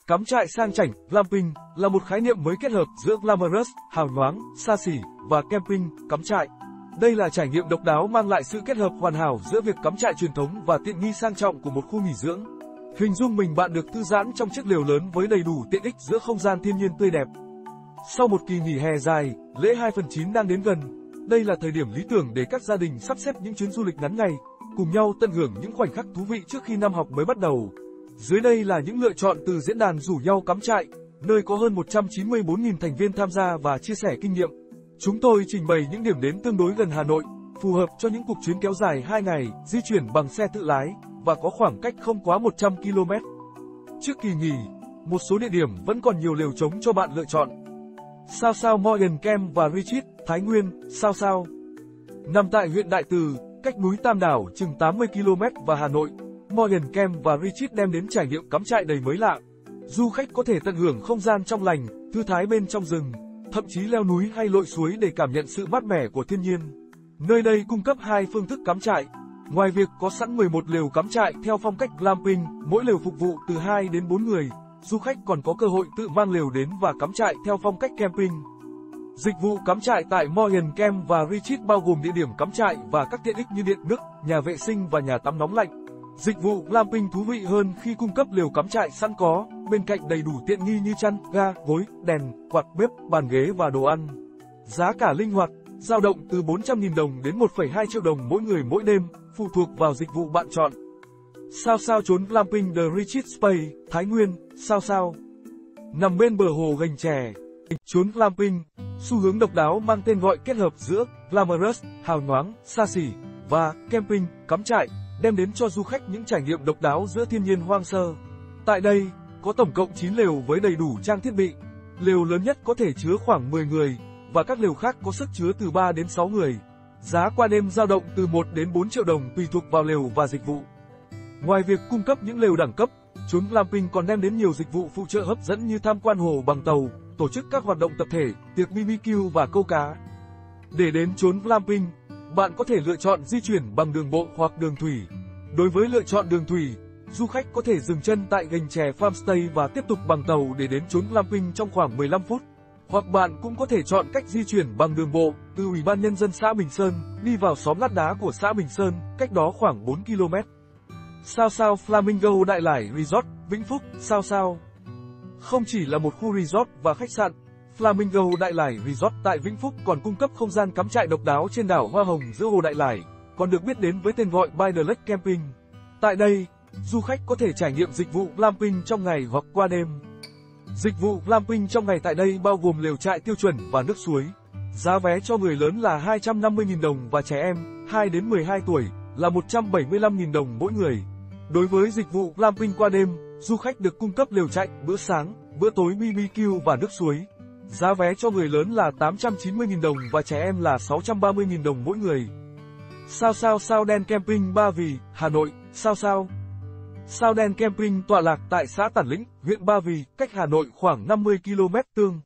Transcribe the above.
Cắm trại sang chảnh, glamping, là một khái niệm mới kết hợp giữa glamorous, hào nhoáng, xa xỉ, và camping, cắm trại. Đây là trải nghiệm độc đáo mang lại sự kết hợp hoàn hảo giữa việc cắm trại truyền thống và tiện nghi sang trọng của một khu nghỉ dưỡng. Hình dung mình bạn được thư giãn trong chiếc lều lớn với đầy đủ tiện ích giữa không gian thiên nhiên tươi đẹp. Sau một kỳ nghỉ hè dài, lễ 2/9 đang đến gần. Đây là thời điểm lý tưởng để các gia đình sắp xếp những chuyến du lịch ngắn ngày, cùng nhau tận hưởng những khoảnh khắc thú vị trước khi năm học mới bắt đầu. Dưới đây là những lựa chọn từ diễn đàn rủ nhau cắm trại, nơi có hơn 194.000 thành viên tham gia và chia sẻ kinh nghiệm. Chúng tôi trình bày những điểm đến tương đối gần Hà Nội, phù hợp cho những cuộc chuyến kéo dài 2 ngày, di chuyển bằng xe tự lái, và có khoảng cách không quá 100 km. Trước kỳ nghỉ, một số địa điểm vẫn còn nhiều lều trống cho bạn lựa chọn. Sao Sao Morgan Camp và Retreat, Thái Nguyên, Sao Sao. Nằm tại huyện Đại Từ, cách núi Tam Đảo chừng 80 km và Hà Nội, Morgan Camp và Retreat đem đến trải nghiệm cắm trại đầy mới lạ. Du khách có thể tận hưởng không gian trong lành, thư thái bên trong rừng, thậm chí leo núi hay lội suối để cảm nhận sự mát mẻ của thiên nhiên. Nơi đây cung cấp 2 phương thức cắm trại. Ngoài việc có sẵn 11 lều cắm trại theo phong cách glamping, mỗi lều phục vụ từ 2 đến 4 người, du khách còn có cơ hội tự mang lều đến và cắm trại theo phong cách camping. Dịch vụ cắm trại tại Morgan Camp và Retreat bao gồm địa điểm cắm trại và các tiện ích như điện nước, nhà vệ sinh và nhà tắm nóng lạnh. Dịch vụ glamping thú vị hơn khi cung cấp lều cắm trại sẵn có, bên cạnh đầy đủ tiện nghi như chăn, ga, gối, đèn, quạt, bếp, bàn ghế và đồ ăn. Giá cả linh hoạt, dao động từ 400.000 đồng đến 1,2 triệu đồng mỗi người mỗi đêm, phụ thuộc vào dịch vụ bạn chọn. Sao Sao chốn glamping The Retreat Space, Thái Nguyên, Sao Sao. Nằm bên bờ hồ Gành Chè, chốn glamping, xu hướng độc đáo mang tên gọi kết hợp giữa glamorous, hào nhoáng, xa xỉ, và camping, cắm trại, đem đến cho du khách những trải nghiệm độc đáo giữa thiên nhiên hoang sơ. Tại đây, có tổng cộng 9 lều với đầy đủ trang thiết bị. Lều lớn nhất có thể chứa khoảng 10 người, và các lều khác có sức chứa từ 3 đến 6 người. Giá qua đêm dao động từ 1 đến 4 triệu đồng tùy thuộc vào lều và dịch vụ. Ngoài việc cung cấp những lều đẳng cấp, chốn glamping còn đem đến nhiều dịch vụ phụ trợ hấp dẫn như tham quan hồ bằng tàu, tổ chức các hoạt động tập thể, tiệc BBQ và câu cá. Để đến chốn glamping, bạn có thể lựa chọn di chuyển bằng đường bộ hoặc đường thủy. Đối với lựa chọn đường thủy, du khách có thể dừng chân tại Gành Chè Farmstay và tiếp tục bằng tàu để đến chốn glamping trong khoảng 15 phút. Hoặc bạn cũng có thể chọn cách di chuyển bằng đường bộ từ Ủy ban Nhân dân xã Bình Sơn đi vào xóm Lát Đá của xã Bình Sơn, cách đó khoảng 4 km. Sao Sao Flamingo Đại Lải Resort, Vĩnh Phúc, Sao Sao. Không chỉ là một khu resort và khách sạn, Flamingo Đại Lải Resort tại Vĩnh Phúc còn cung cấp không gian cắm trại độc đáo trên đảo Hoa Hồng giữa hồ Đại Lải, còn được biết đến với tên gọi By the Lake Camping. Tại đây, du khách có thể trải nghiệm dịch vụ glamping trong ngày hoặc qua đêm. Dịch vụ glamping trong ngày tại đây bao gồm lều trại tiêu chuẩn và nước suối. Giá vé cho người lớn là 250.000 đồng và trẻ em 2 đến 12 tuổi là 175.000 đồng mỗi người. Đối với dịch vụ glamping qua đêm, du khách được cung cấp lều trại, bữa sáng, bữa tối BBQ và nước suối. Giá vé cho người lớn là 890.000 đồng và trẻ em là 630.000 đồng mỗi người. Sao Sao Sao Đen Camping Ba Vì, Hà Nội, Sao Sao. Sao Đen Camping tọa lạc tại xã Tản Lĩnh, huyện Ba Vì, cách Hà Nội khoảng 50 km tương.